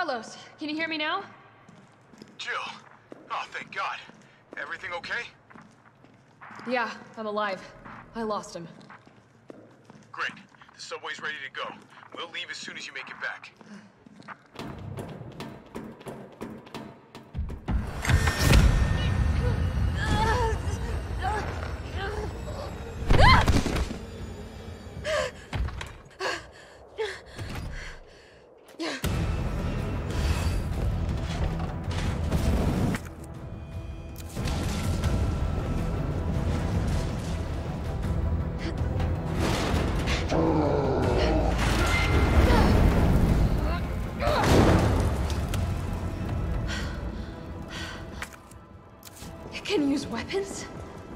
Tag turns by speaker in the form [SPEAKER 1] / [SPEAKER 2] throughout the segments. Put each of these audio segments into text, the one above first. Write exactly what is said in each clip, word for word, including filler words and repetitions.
[SPEAKER 1] Carlos, can you hear me now?
[SPEAKER 2] Jill. Oh, thank God. Everything okay?
[SPEAKER 1] Yeah, I'm alive. I lost him.
[SPEAKER 2] Great. The subway's ready to go. We'll leave as soon as you make it back.
[SPEAKER 1] Can use weapons?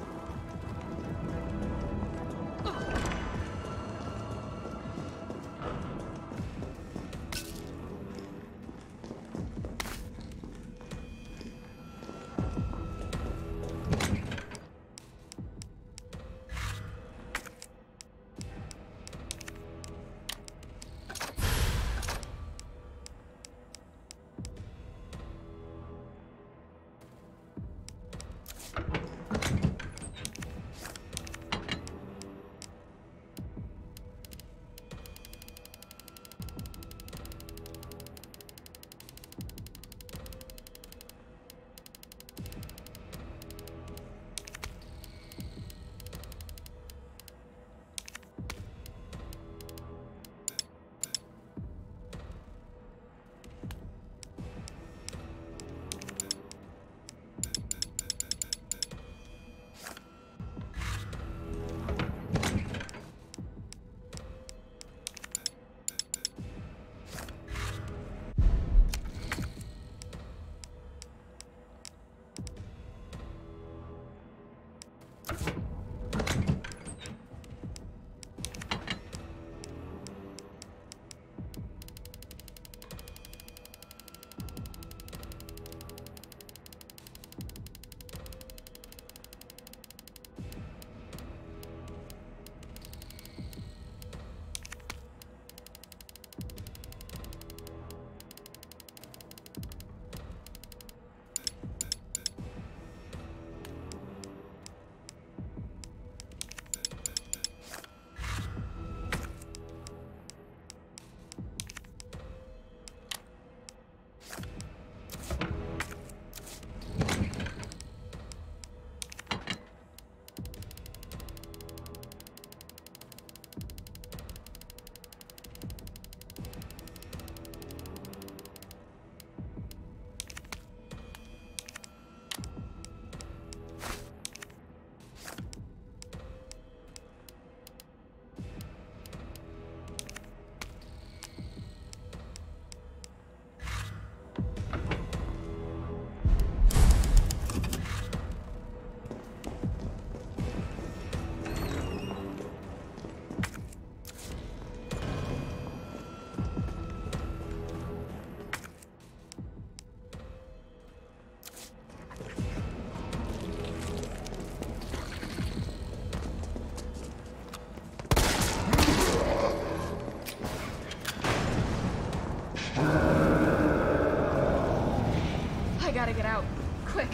[SPEAKER 1] I gotta get out. Quick.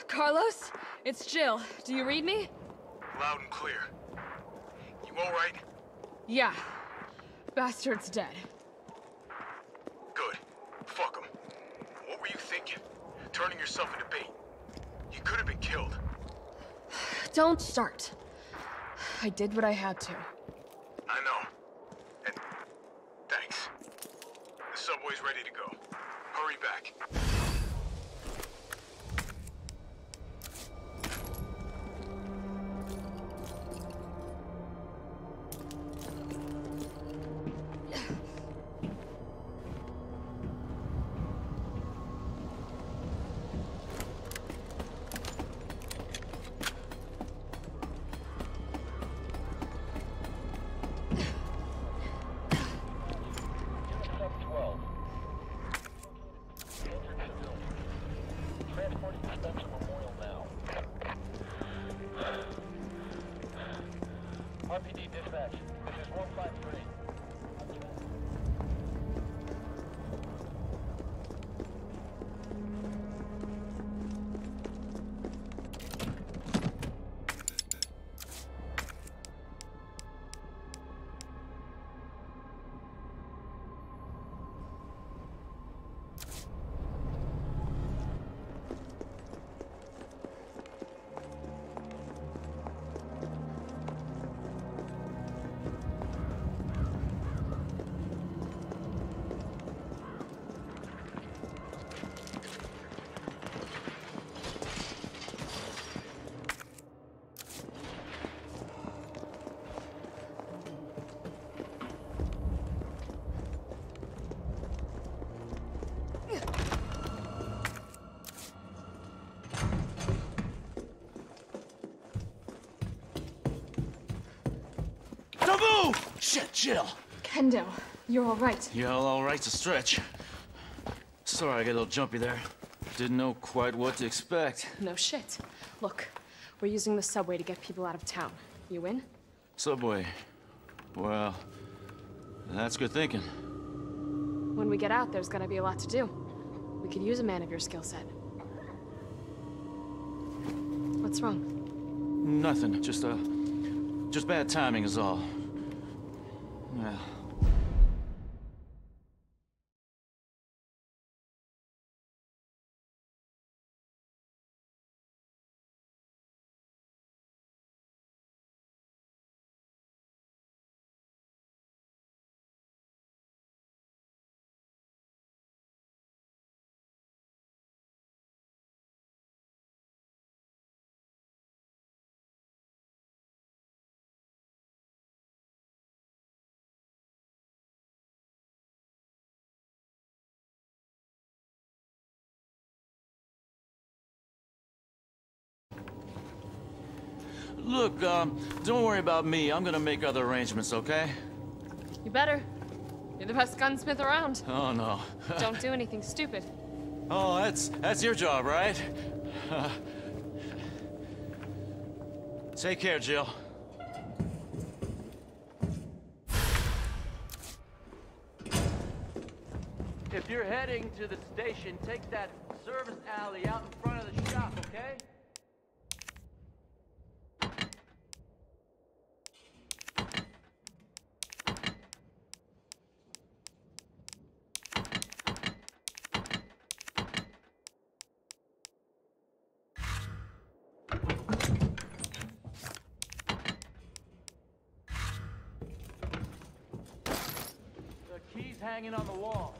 [SPEAKER 1] Carlos? It's Jill. Do you read me?
[SPEAKER 2] Loud and clear. You all right?
[SPEAKER 1] Yeah. Bastard's dead.
[SPEAKER 2] Good. Fuck him. What were you thinking? Turning yourself into bait. You could have been killed.
[SPEAKER 1] Don't start. I did what I had to.
[SPEAKER 2] I know. And thanks. The subway's ready to go. Hurry back.
[SPEAKER 3] R P D dispatch. This is one five three.
[SPEAKER 4] Shit, Jill!
[SPEAKER 1] Kendo, you're all right.
[SPEAKER 4] Yeah, all right's a stretch. Sorry I got a little jumpy there. Didn't know quite what to expect.
[SPEAKER 1] No shit. Look, we're using the subway to get people out of town. You in?
[SPEAKER 4] Subway. Well, that's good thinking.
[SPEAKER 1] When we get out, there's gonna be a lot to do. We could use a man of your skill set. What's wrong?
[SPEAKER 4] Nothing. Just, uh... just bad timing is all. Yeah. Look, um, don't worry about me. I'm gonna make other arrangements, okay?
[SPEAKER 1] You better. You're the best gunsmith around.
[SPEAKER 4] Oh, no.
[SPEAKER 1] Don't do anything stupid.
[SPEAKER 4] Oh, that's that's your job, right? Uh, take care, Jill.
[SPEAKER 5] If you're heading to the station, take that service alley out in front of the shop, okay? The key's hanging on the wall.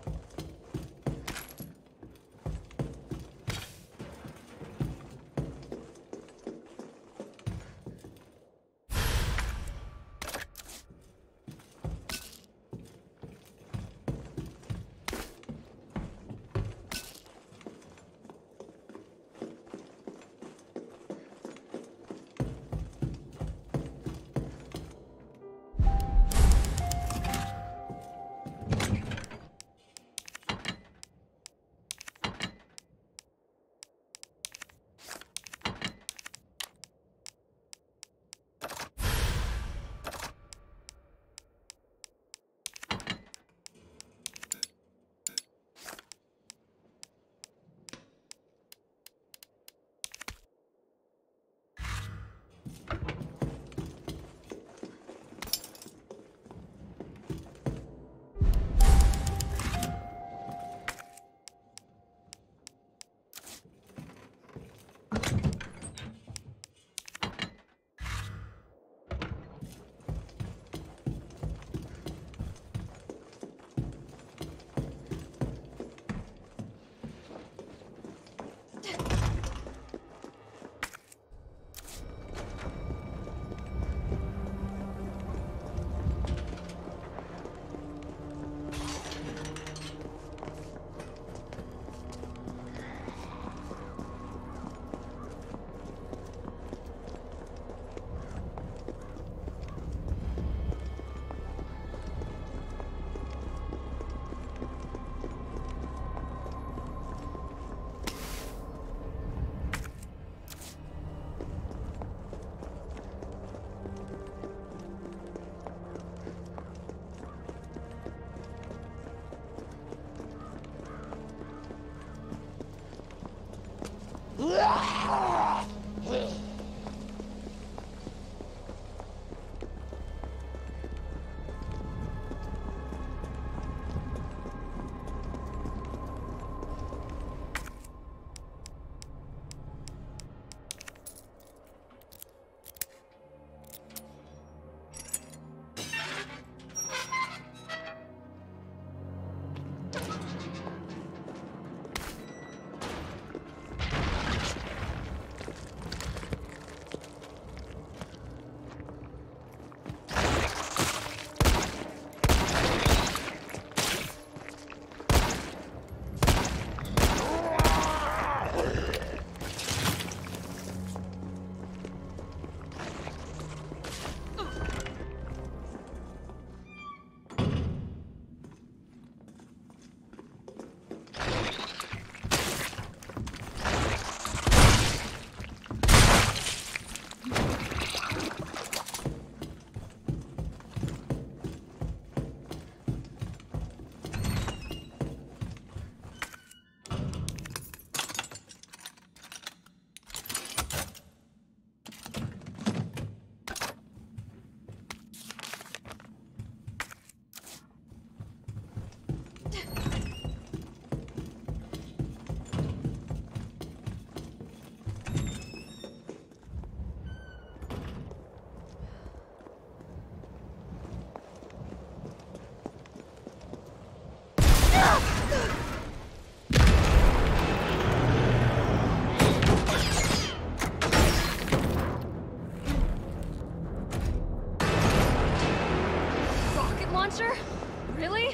[SPEAKER 1] launcher? Really?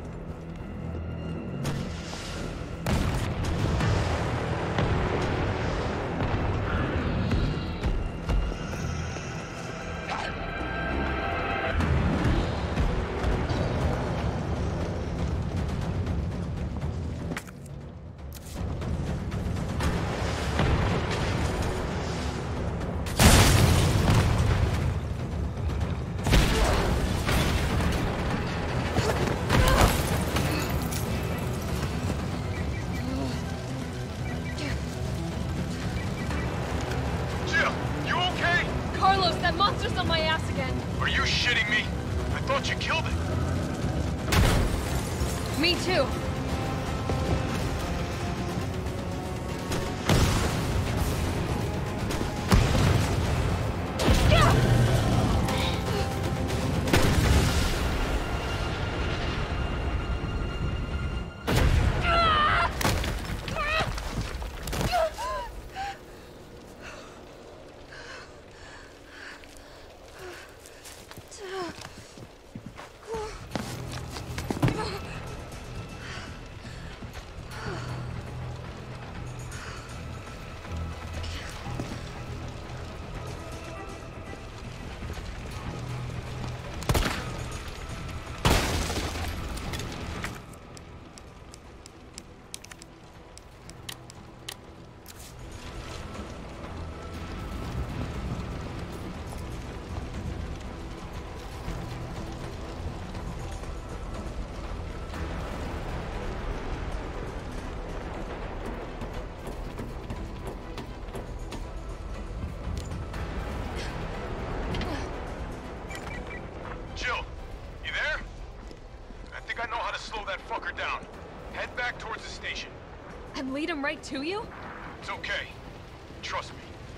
[SPEAKER 1] That monster's on my ass again.
[SPEAKER 2] Are you shitting me? I thought you killed it.
[SPEAKER 1] Me too.
[SPEAKER 2] Down. Head back towards the station.
[SPEAKER 1] And lead him right to you?
[SPEAKER 2] It's okay. Trust me.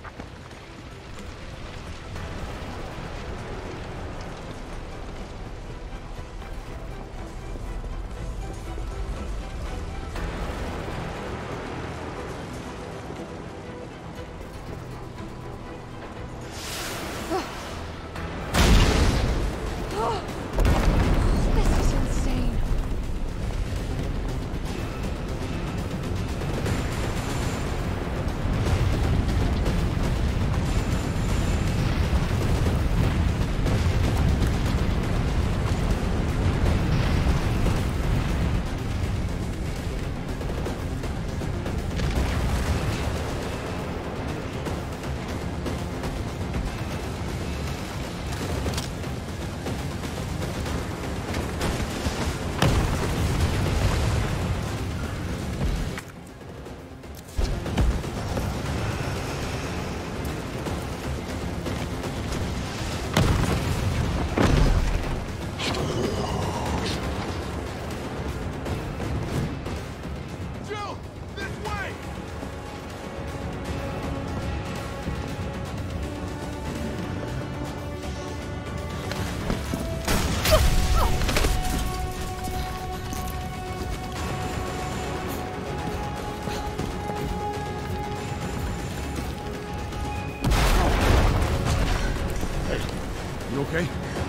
[SPEAKER 2] Okay?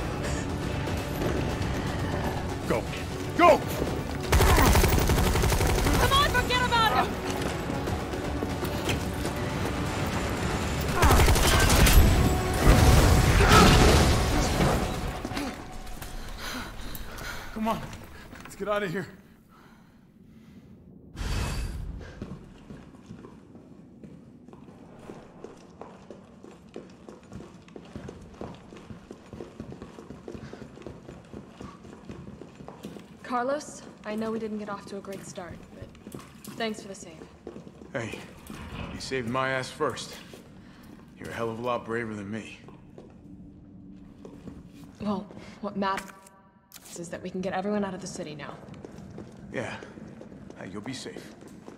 [SPEAKER 2] Go. Go!
[SPEAKER 1] Come on, forget about him!
[SPEAKER 2] Come on. Let's get out of here.
[SPEAKER 1] Carlos, I know we didn't get off to a great start, but thanks for the save.
[SPEAKER 2] Hey, you saved my ass first. You're a hell of a lot braver than me.
[SPEAKER 1] Well, what matters is that we can get everyone out of the city now.
[SPEAKER 2] Yeah. Hey, you'll be safe.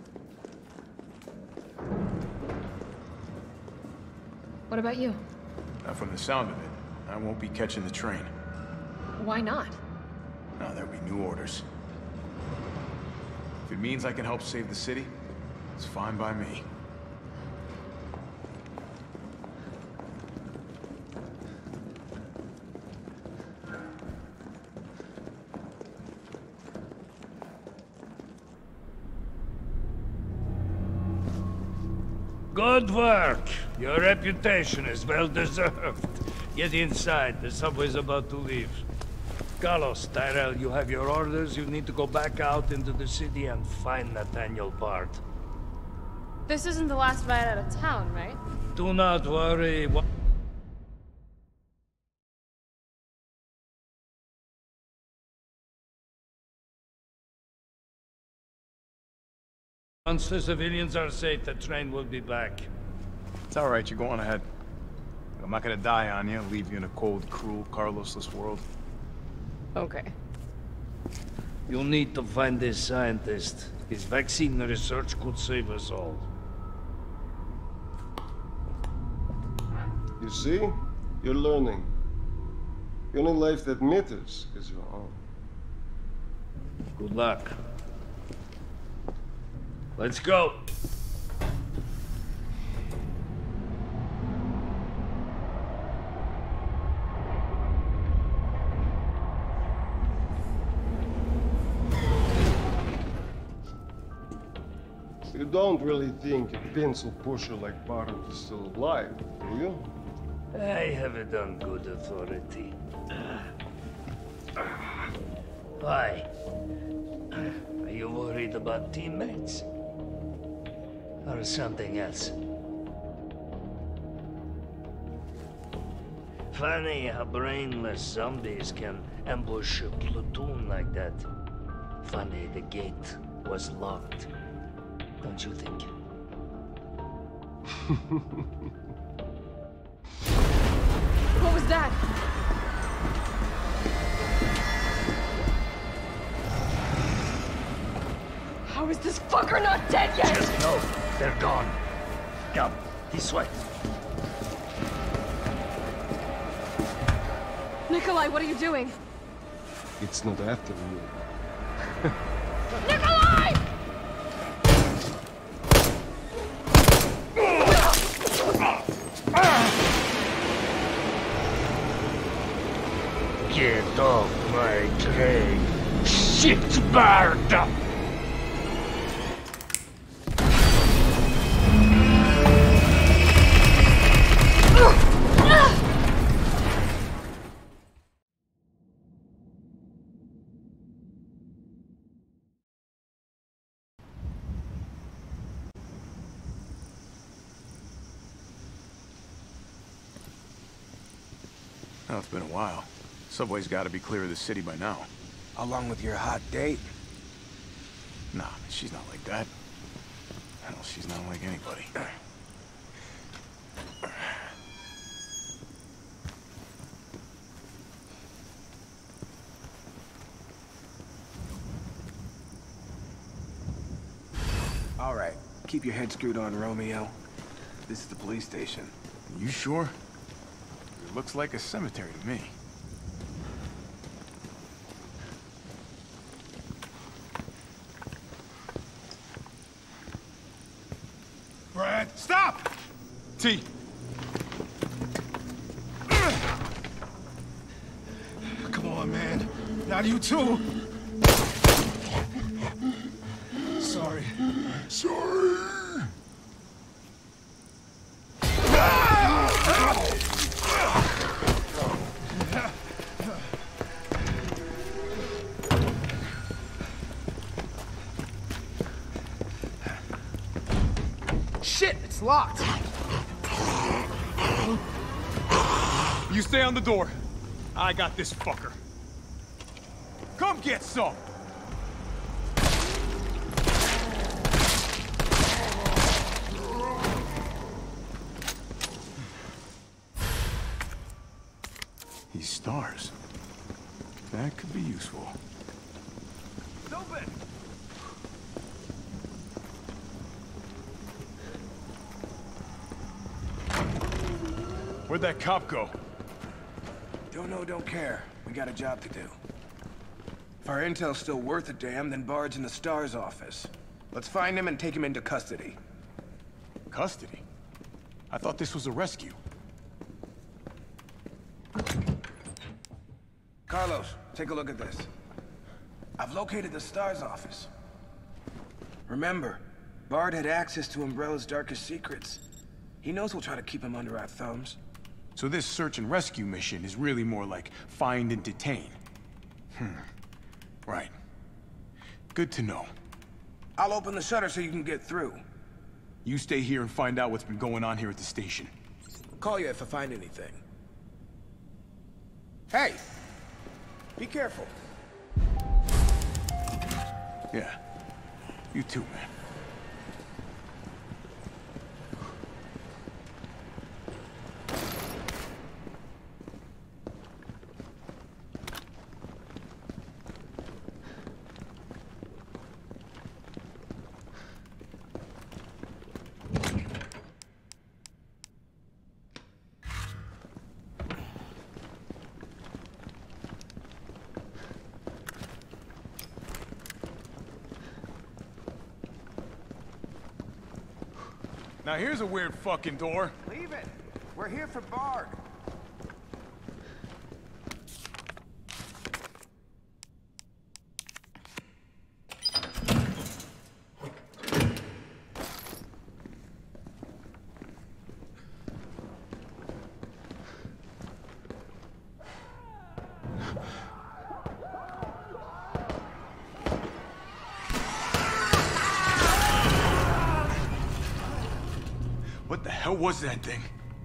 [SPEAKER 1] What about you?
[SPEAKER 2] Now, from the sound of it, I won't be catching the train.
[SPEAKER 1] Why not?
[SPEAKER 2] No, there'll be new orders. If it means I can help save the city, it's fine by me.
[SPEAKER 6] Good work. Your reputation is well deserved. Get inside. The subway's about to leave. Carlos, Tyrell, you have your orders. You need to go back out into the city and find Nathaniel Bard.
[SPEAKER 1] This isn't the last ride out of town, right?
[SPEAKER 6] Do not worry. Once the civilians are safe, the train will be back.
[SPEAKER 2] It's all right, you're going ahead. I'm not gonna die on you, leave you in a cold, cruel, Carlosless world.
[SPEAKER 1] Okay.
[SPEAKER 6] You'll need to find this scientist. His vaccine research could save us all.
[SPEAKER 7] You see? You're learning. The only life that matters is your own.
[SPEAKER 6] Good luck. Let's go.
[SPEAKER 7] You don't really think a pencil pusher like Bard is still alive, do you?
[SPEAKER 6] I have it on good authority. Why? Are you worried about teammates? Or something else? Funny how brainless zombies can ambush a platoon like that. Funny the gate was locked. Don't you think?
[SPEAKER 1] What was that? How is this fucker not dead yet?
[SPEAKER 6] Just know they're gone. Come, this way.
[SPEAKER 1] Nikolai, what are you doing?
[SPEAKER 7] It's not after you.
[SPEAKER 1] Nikolai!
[SPEAKER 6] Get off my train, shitbird!
[SPEAKER 2] Oh, it's been a while. Subway's gotta be clear of the city by now.
[SPEAKER 8] Along with your hot date?
[SPEAKER 2] Nah, she's not like that. Hell, she's not like anybody.
[SPEAKER 8] All right, keep your head screwed on, Romeo. This is the police station.
[SPEAKER 2] You sure? It looks like a cemetery to me. Brad, stop! T.
[SPEAKER 9] Come on, man. Not you too. Sorry.
[SPEAKER 2] Sorry.
[SPEAKER 9] Shit, it's locked.
[SPEAKER 2] You stay on the door. I got this fucker. Come get some! These stars. That could be useful. Open! Where'd that cop go?
[SPEAKER 8] Don't know, don't care. We got a job to do. If our intel's still worth a damn, then Bard's in the STARS office. Let's find him and take him into custody.
[SPEAKER 2] Custody? I thought this was a rescue.
[SPEAKER 8] Carlos, take a look at this. I've located the STARS office. Remember, Bard had access to Umbrella's darkest secrets. He knows we'll try to keep him under our thumbs.
[SPEAKER 9] So this search and rescue mission is really more like find and detain. Hmm. Right. Good to know.
[SPEAKER 8] I'll open the shutter so you can get through.
[SPEAKER 9] You stay here and find out what's been going on here at the station.
[SPEAKER 8] Call you if I find anything. Hey! Be careful.
[SPEAKER 9] Yeah. You too, man. Now here's a weird fucking door.
[SPEAKER 8] Leave it. We're here for Bard.
[SPEAKER 9] What the hell was that thing?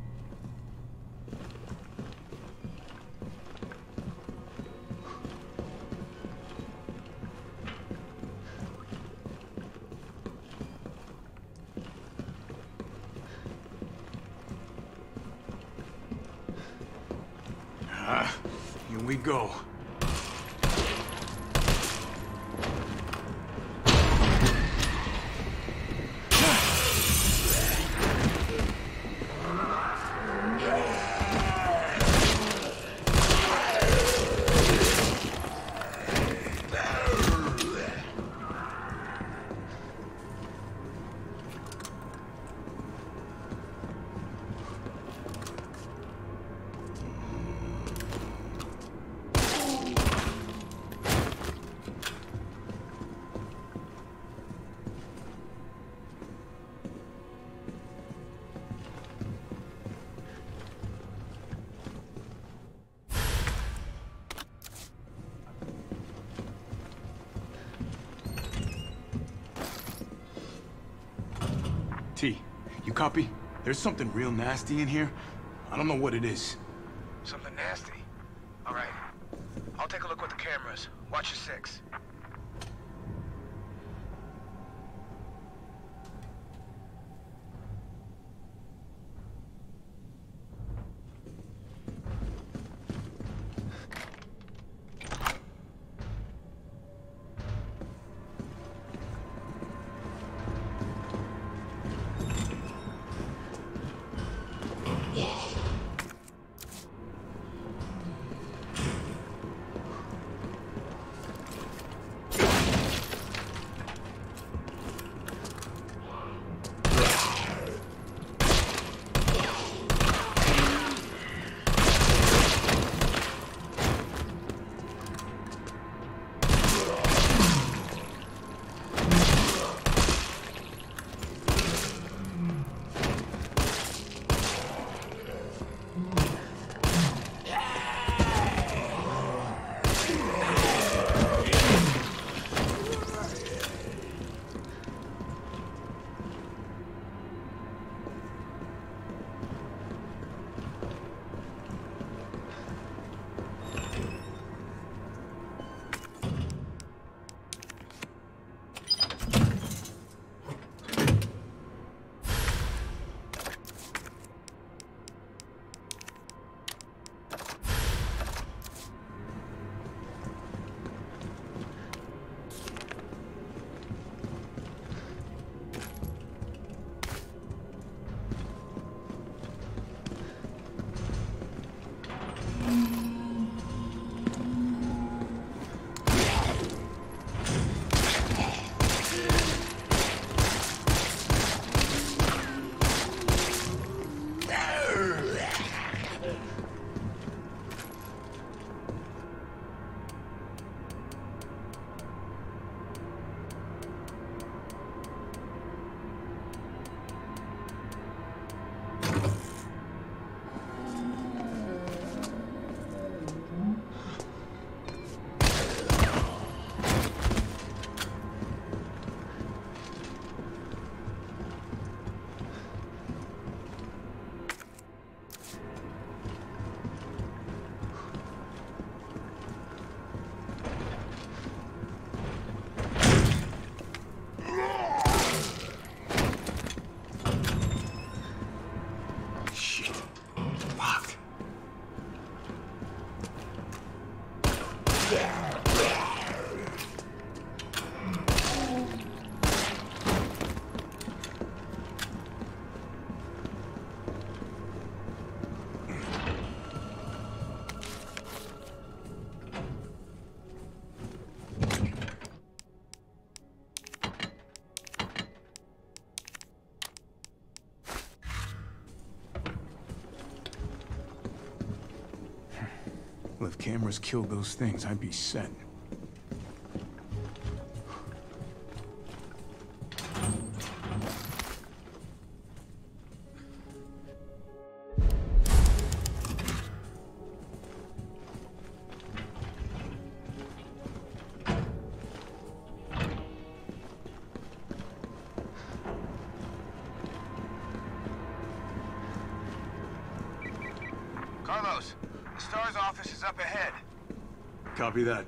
[SPEAKER 9] Ah, here we go. T, you copy? There's something real nasty in here. I don't know what it is.
[SPEAKER 8] Something nasty? All right. I'll take a look with the cameras. Watch your six.
[SPEAKER 9] Well, if cameras killed those things, I'd be set.
[SPEAKER 8] Carlos, the STAR's office is up ahead.
[SPEAKER 9] Copy that.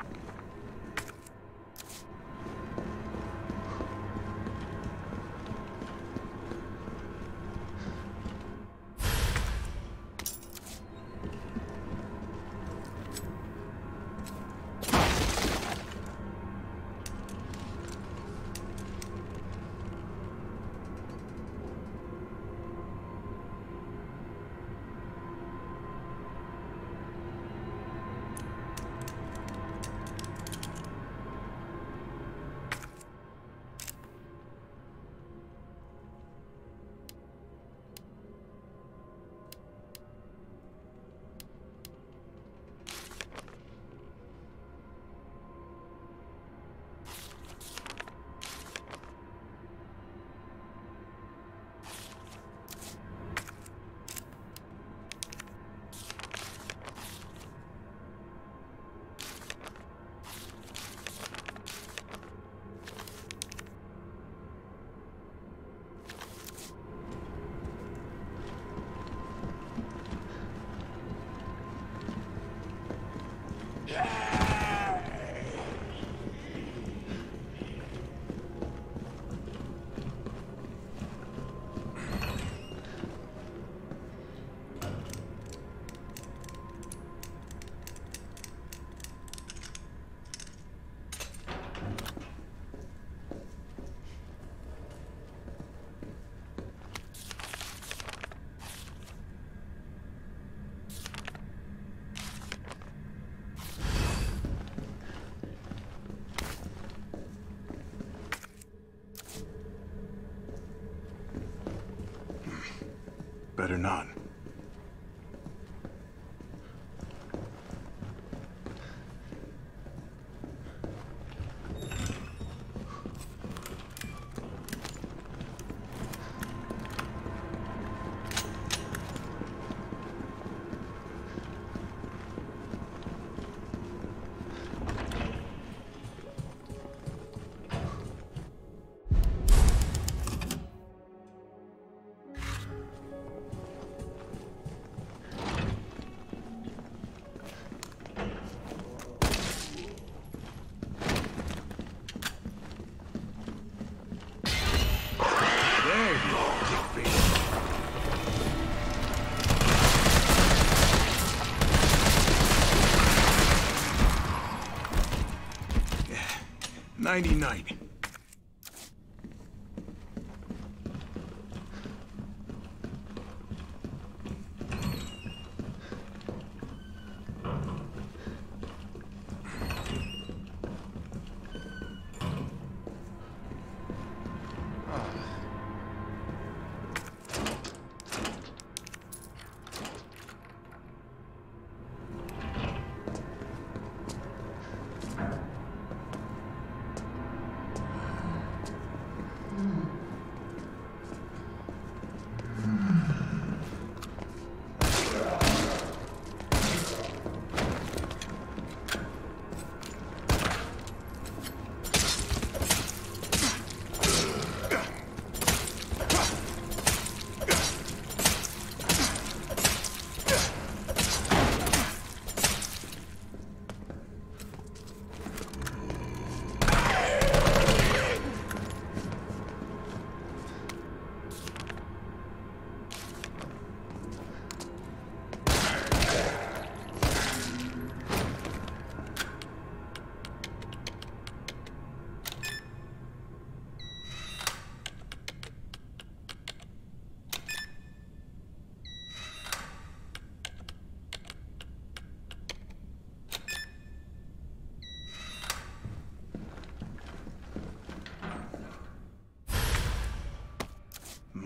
[SPEAKER 9] Better not. ninety-nine.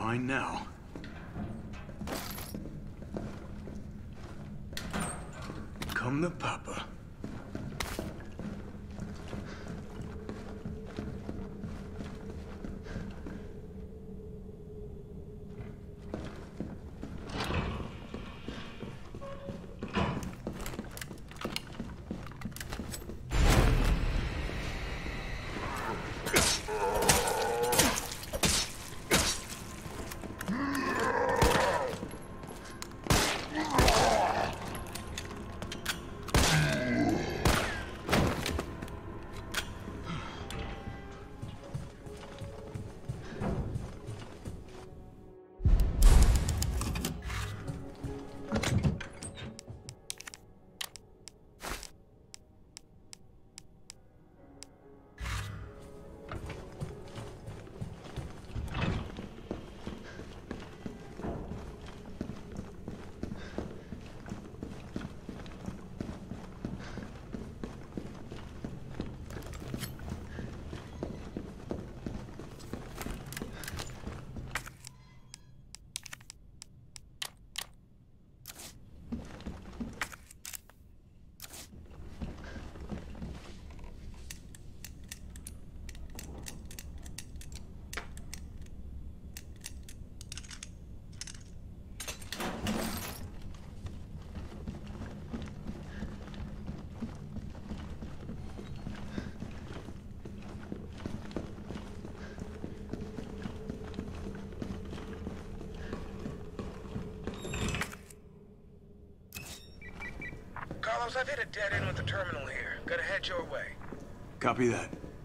[SPEAKER 9] Mine now. Come the papa.
[SPEAKER 8] Carlos, I've hit a dead end with the terminal here. Gotta head your way.
[SPEAKER 9] Copy that.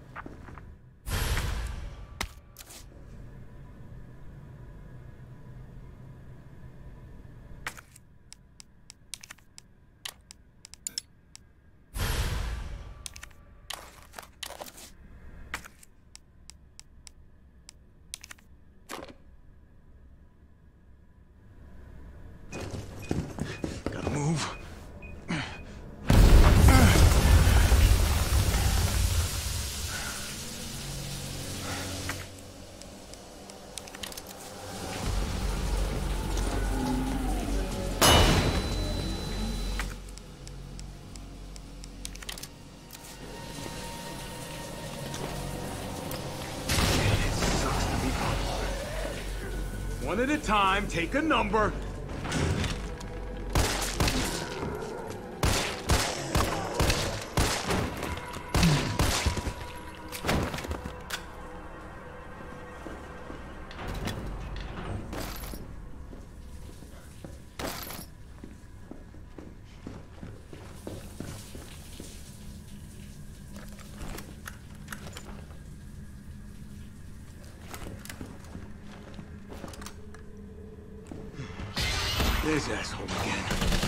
[SPEAKER 9] Gotta move. One at a time, take a number. This asshole again.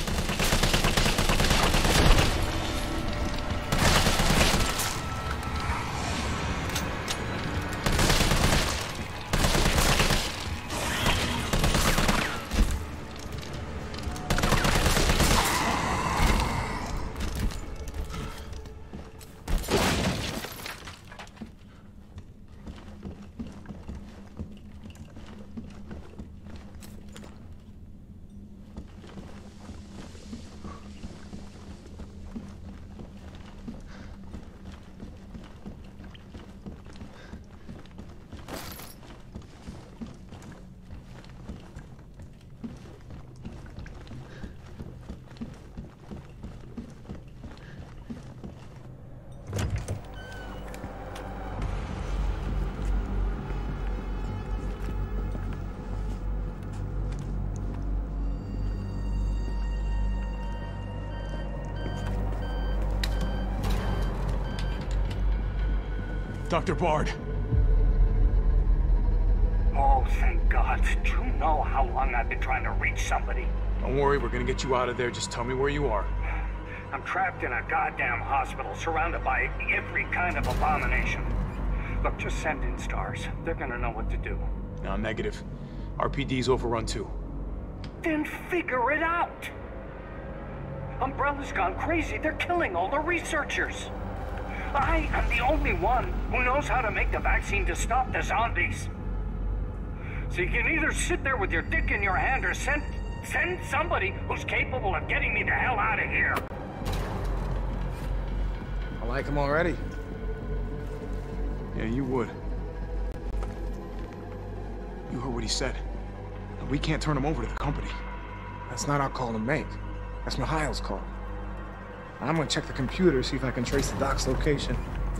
[SPEAKER 9] Doctor Bard.
[SPEAKER 10] Oh, thank God. Do you know how long I've been trying to reach somebody?
[SPEAKER 9] Don't worry, we're gonna get you out of there. Just tell me where you are.
[SPEAKER 10] I'm trapped in a goddamn hospital, surrounded by every kind of abomination. Look, just send in stars. They're gonna know what to do.
[SPEAKER 9] No, negative. R P D's overrun too.
[SPEAKER 10] Then figure it out! Umbrella's gone crazy. They're killing all the researchers. I am the only one who knows how to make the vaccine to stop the zombies. So you can either sit there with your dick in your hand or send send somebody who's capable of getting me the hell out of here.
[SPEAKER 8] I like him already.
[SPEAKER 9] Yeah, you would. You heard what he said. We can't turn him over to the company.
[SPEAKER 8] That's not our call to make. That's Mikhail's call. I'm gonna check the computer, see if I can trace the doc's location.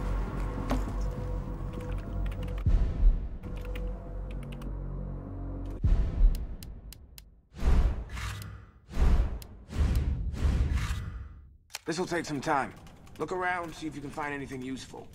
[SPEAKER 8] This'll take some time. Look around, see if you can find anything useful.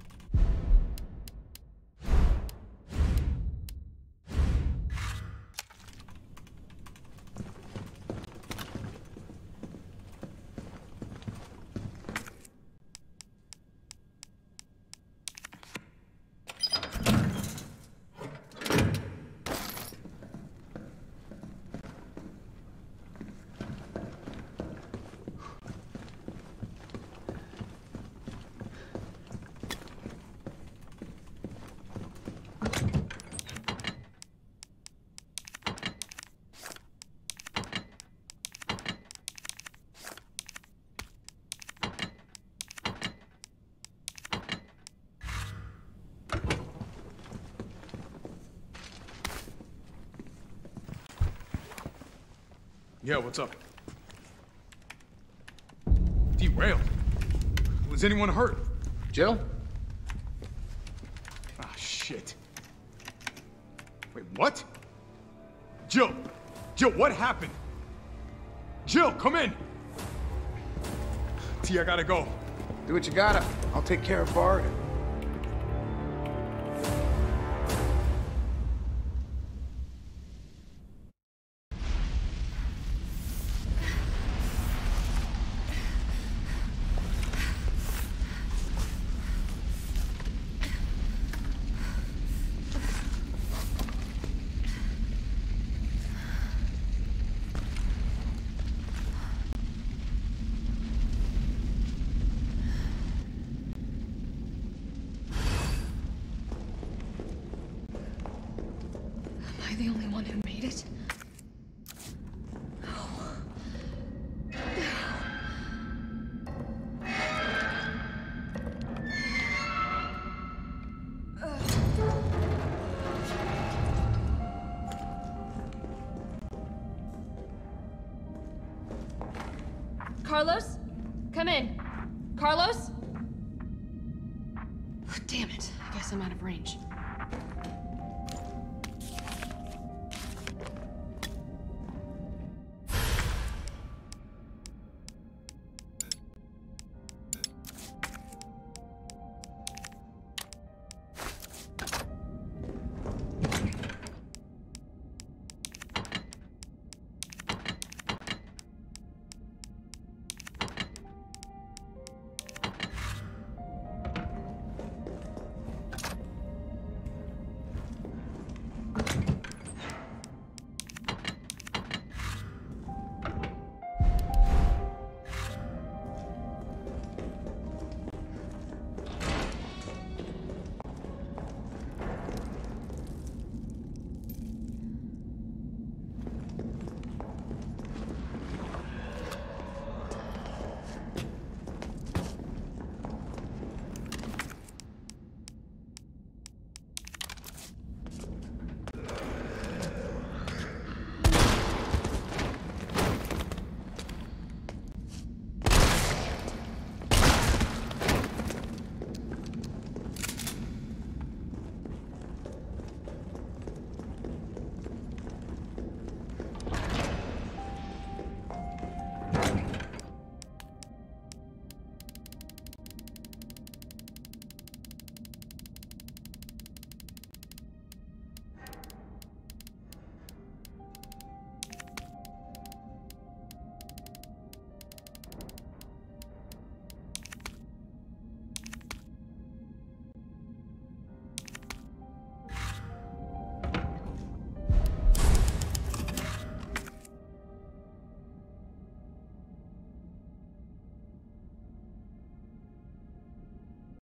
[SPEAKER 9] Yeah, what's up? Derailed? Was anyone hurt?
[SPEAKER 8] Jill?
[SPEAKER 9] Ah, shit. Wait, what? Jill! Jill, what happened? Jill, come in! T, I gotta go.
[SPEAKER 8] Do what you gotta. I'll take care of Bart.
[SPEAKER 1] Am I the only one who made it? Carlos? Come in. Carlos? Damn it. I guess I'm out of range.